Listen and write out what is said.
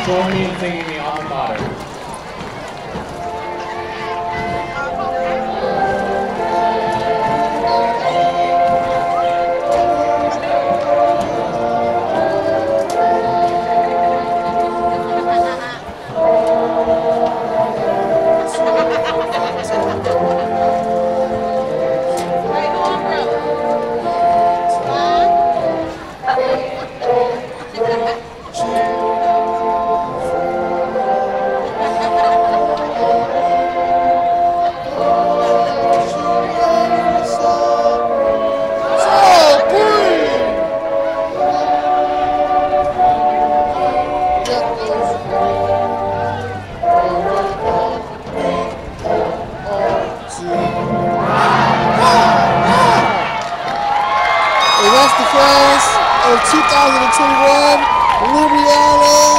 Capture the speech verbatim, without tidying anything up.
join me in singing the alma mater. And that's the class of two thousand twenty-one, Louisiana.